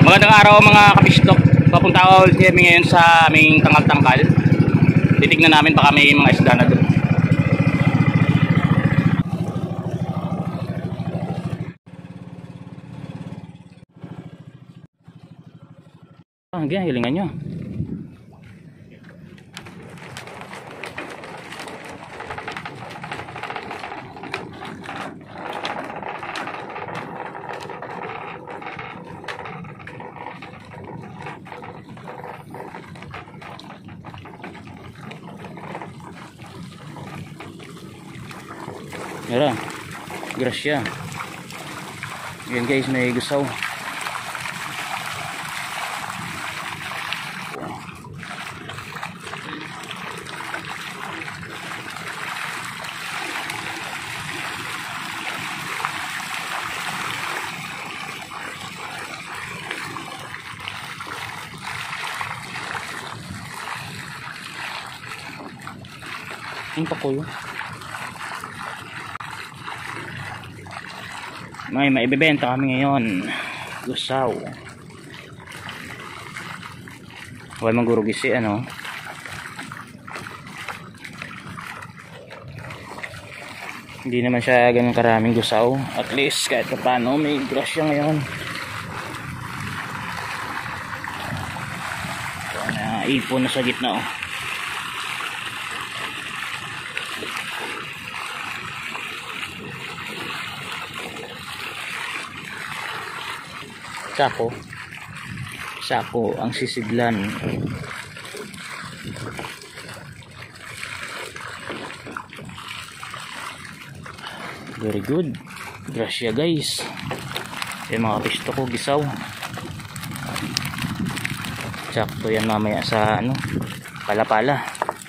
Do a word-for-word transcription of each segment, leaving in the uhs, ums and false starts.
Magandang araw mga kapistok. Papunta ako ulit kami ngayon sa aming tangkal-tangkal. Titignan namin baka may mga isda na doon. Ah, hanggang hilingan nyo. Yara, grasya. Yan guys, may gusaw. Ang pakulo. May maibebenta kami ngayon. Gusaw. Huwag manggurugisi ano. Hindi naman siya ganun karaming gusaw. At least kahit paano may grasya ngayon. So, na ipon na sa gitna oh. Sako sako ang sisidlan. Very good. Grasya guys. Yung mga pisto ko gisaw. Sakto yan mamaya sa ano pala-pala.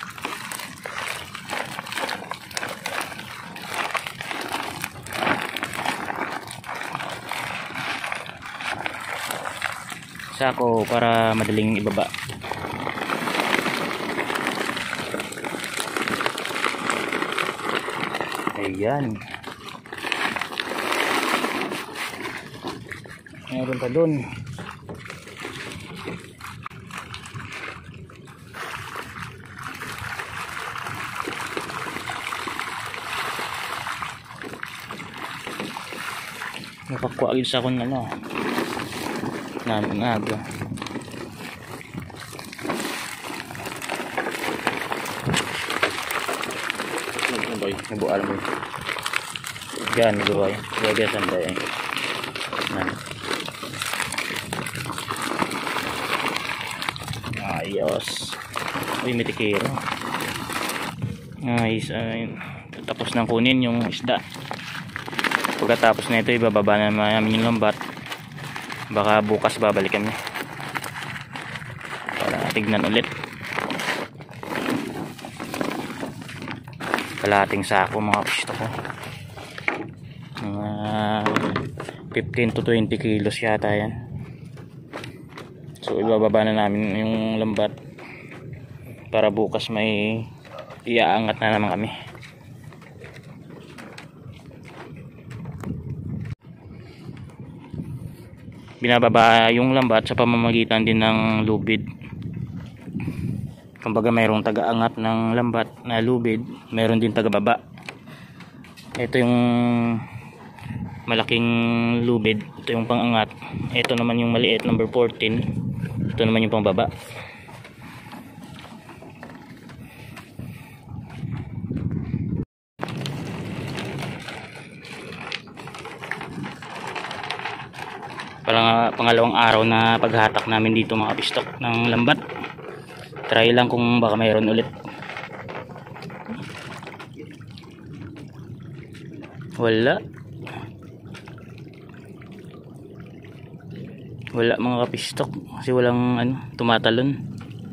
Sako para madaling ibaba. Ayan. Meron pa dun. Napakuha agad sa akong ano namin aga. Boy, nabual mo. Yan, boy. Lagay sanday. Nan. Ayos. Uy, may tikiro. Nice. Ay, tapos nang kunin yung isda. Pagkatapos na ito, ibababa na namin yung lambat. Baka bukas babalik kami para tignan ulit. Kalahating sako mga pisto ko, mga fifteen to twenty kilos yata yan. So ibababa na namin yung lambat para bukas may iaangat na naman kami. Binababa yung lambat sa pamamagitan din ng lubid. Kumbaga mayroong taga-angat ng lambat na lubid, mayroon din taga-baba. Ito yung malaking lubid, ito yung pang-angat. Ito naman yung maliit, number fourteen. Ito naman yung pang-baba. Parang pangalawang araw na paghatak namin dito mga pistok ng lambat. Try lang kung baka mayroon ulit. Wala. Wala mga kapistok kasi walang ano, tumatalon.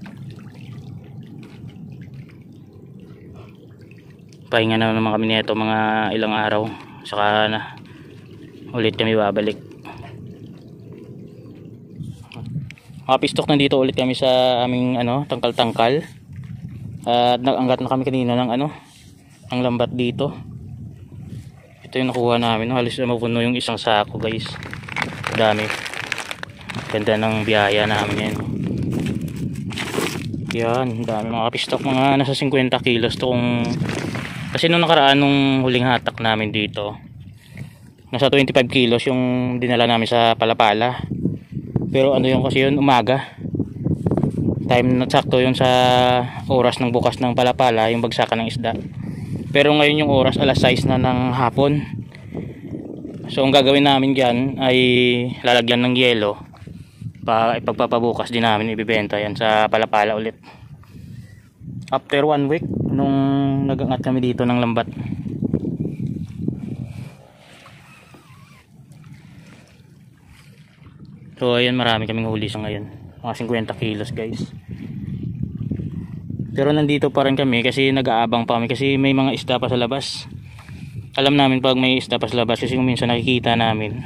Pahinga na naman kami nito mga ilang araw. Saka na ulit kami babalik. Mga pistok, nandito ulit kami sa aming ano, tangkal-tangkal. At nag-anggat na kami kanina ng ano, ang lambat dito. Ito yung nakuha namin, halos na mapuno yung isang sako guys. Dami. Ganda ng biyaya namin yan. Yan, dami mga kapistok, mga nasa fifty kilos to kung, kasi nung nakaraan nung huling hatak namin dito nasa twenty-five kilos yung dinala namin sa Palapala, pero ano yung kasi yun umaga, time na sakto yun sa oras ng bukas ng Palapala yung bagsakan ng isda. Pero ngayon yung oras alas sais na ng hapon, so ang gagawin namin dyan ay lalagyan ng yelo pa ipagpapabukas din namin, ibibenta yan sa Palapala ulit after one week nung nagangat kami dito ng lambat. So ayan, marami kaming huli sa ngayon, mga fifty kilos guys. Pero nandito pa rin kami kasi nag-aabang pa kami kasi may mga isda pa sa labas. Alam namin pag may isda pa sa labas kasi kung minsan nakikita namin.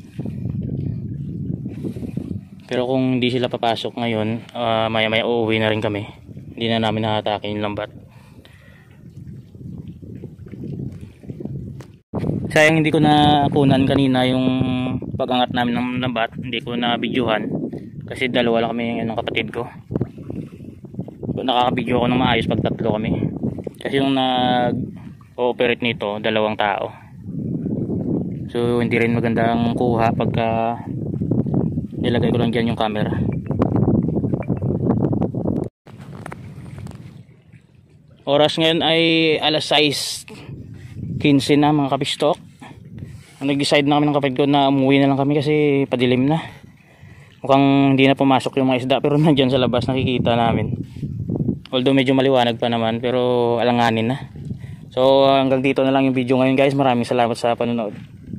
Pero kung hindi sila papasok ngayon, uh, maya maya uuwi na rin kami. Hindi na namin nakatakin yung lambat. Sayang hindi ko na kunan kanina yung pag-angat namin ng lambat. Hindi ko na videohan kasi dalawa lang kami ng kapatid ko. Nakaka-video ako ng maayos pag tatlo kami. Kasi yung nag-ooperate nito, dalawang tao. So hindi rin magandang kuha pagka nilagay ko lang dyan yung camera. Oras ngayon ay alas sais quince na mga kapistok. Nag-decide na kami ng kapatid ko na umuwi na lang kami kasi padilim na. Mukhang hindi na pumasok yung mga isda pero nandyan sa labas nakikita namin. Although medyo maliwanag pa naman pero alanganin na. So hanggang dito na lang yung video ngayon guys. Maraming salamat sa panonood.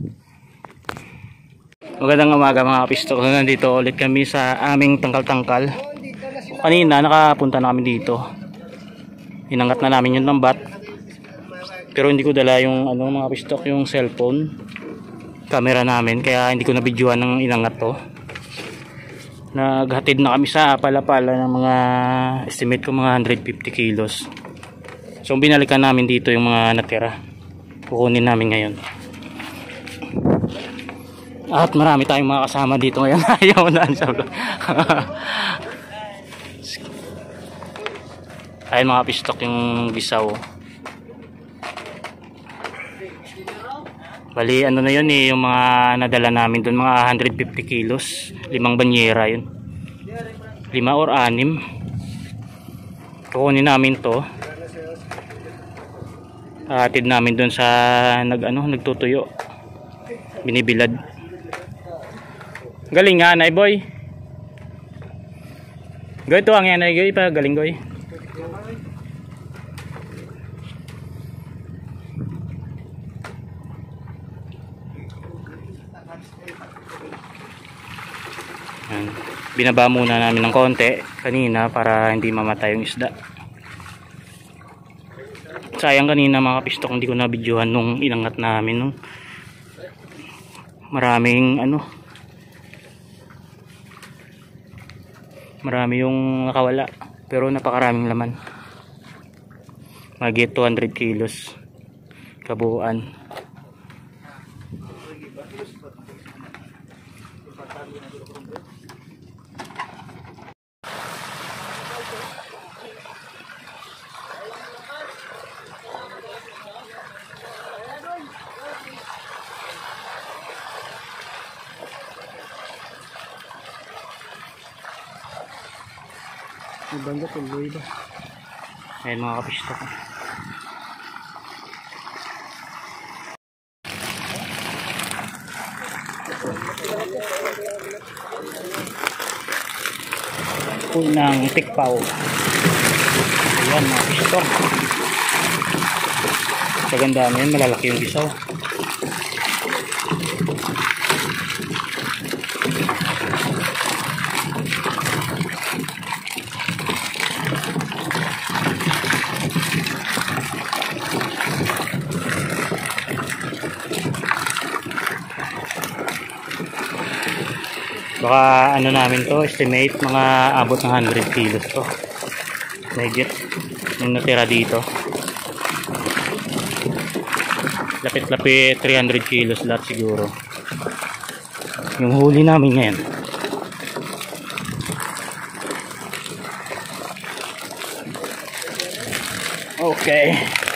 Magandang umaga mga kapistok. Nandito ulit kami sa aming tangkal-tangkal. Kanina nakapunta na kami dito. Inangat na namin yung lambat. Pero hindi ko dala yung ano mga kapistok, yung cellphone camera namin, kaya hindi ko na videoan ng inangat to. Naghatid na kami sa Palapala ng mga estimate ko mga one hundred fifty kilos. So binalikan namin dito yung mga natira. Kukunin namin ngayon. At marami tayong mga kasama dito ngayon. Ayaw na sa vlog. Ayun mga pistok yung bisaw. Bali ano na yun eh, yung mga nadala namin doon, mga one hundred fifty kilos. Limang banyera yun. Lima or anim. Kukunin namin to. Hatid namin doon sa nag ano, nagtutuyo. Binibilad. Galing nga, Nay Boy. Goy, ito ang yan, Nay Goy. Pa, galing, Goy. Yan. Binaba muna namin ng konti kanina para hindi mamatay yung isda. Sayang kanina mga kapistok, hindi ko na videohan nung inangat namin. Nung maraming ano, marami yung nakawala pero napakaraming laman, magit two hundred kilos kabuuan. Ibang tuloy ba? Ayan mga kapistok. Unang tikpaw. Ayan mga kapistok. Kaganda na yan, malalaki yung bisaw. Baka ano namin to, estimate mga abot ng one hundred kilos to. Legit yung natira dito. Lapit-lapit three hundred kilos lahat siguro. Yung huli namin ngayon. Okay.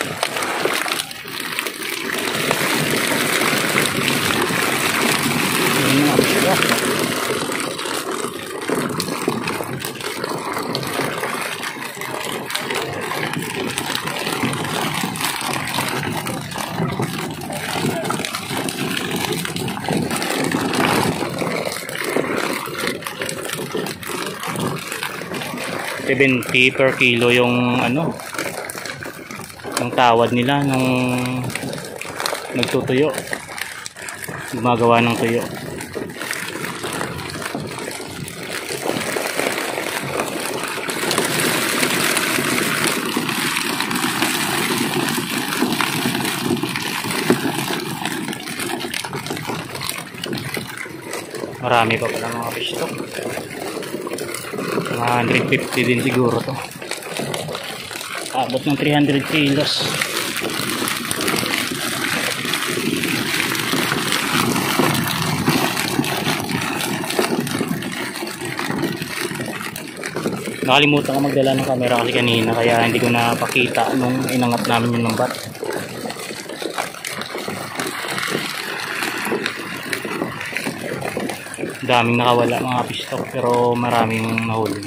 seventy per kilo yung ano, yung tawad nila nung nagtutuyo, gumagawa ng tuyo. Marami pa pala mga fish stock. one hundred fifty din siguro to. Abot ng three hundred kilos. Nakalimutan ko magdala ng camera kasi kanina, kaya hindi ko napakita nung inangat namin yung lambat. Daming nakawala mga fish stock, pero maraming nahuli.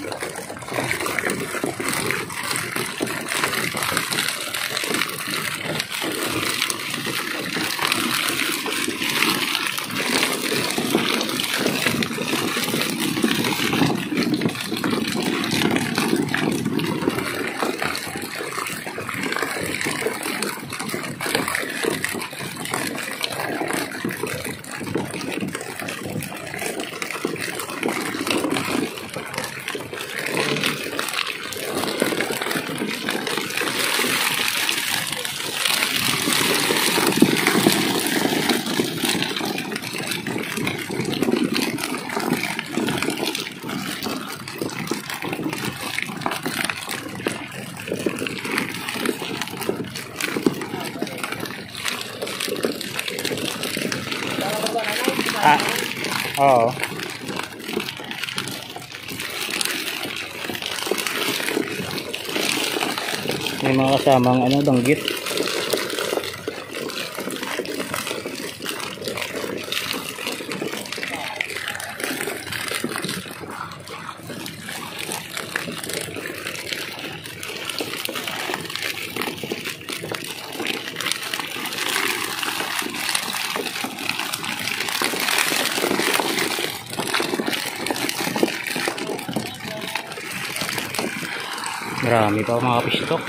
Ah, oo. May mga kasamang ano, danggit. Marami pa mga fish stock.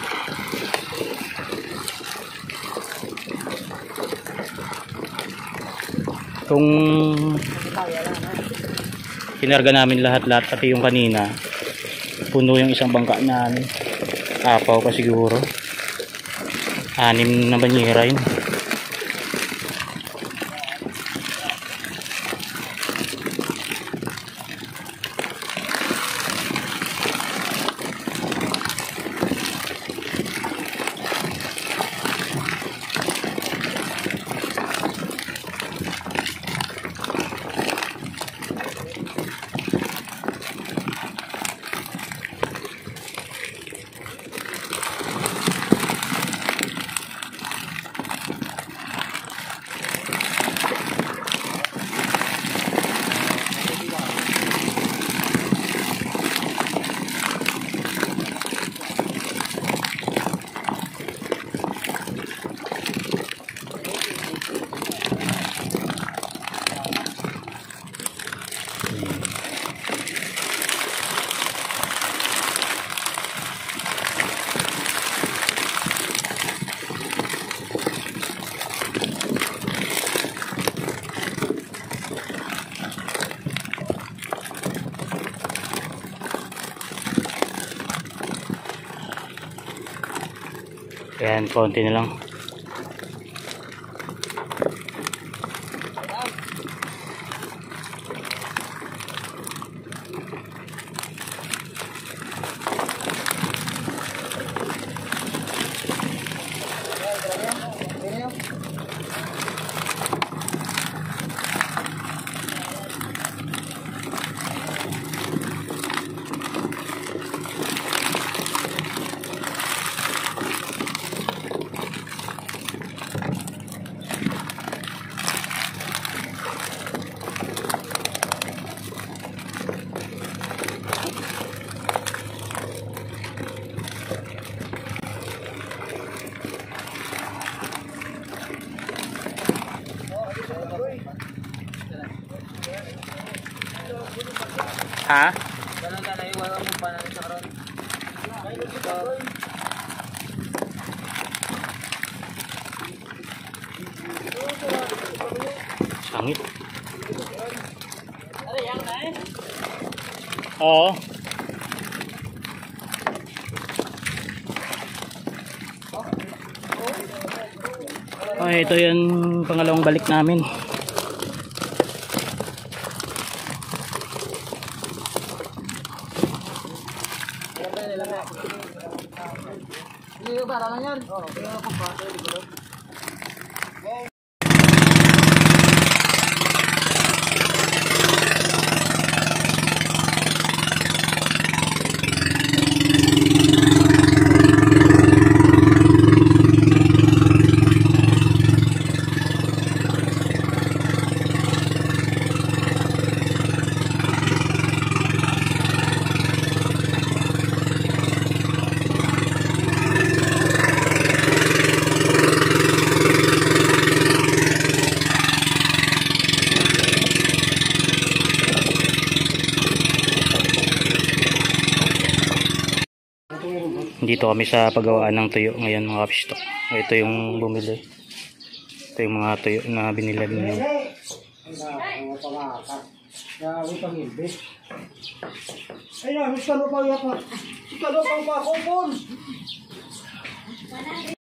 Kung kinarga namin lahat-lahat, pati yung kanina, puno yung isang bangka namin. Apaw pa siguro. Anim na banyera yun. Ayan, konti na lang. Ha? Ganun ka na iwawa mo pa natin sa karon. Sangit. Oo. Oh, ito yung pangalawang balik namin. Hindi ba lang yan? Oo, kaya ako pa. Dito kami sa paggawaan ng tuyo ngayon mga kapisto. Ito yung bumili. Ito yung mga tuyo na binili niyo. Ay na, miskalo pa yata. Miskalo pa pa ako, Paul.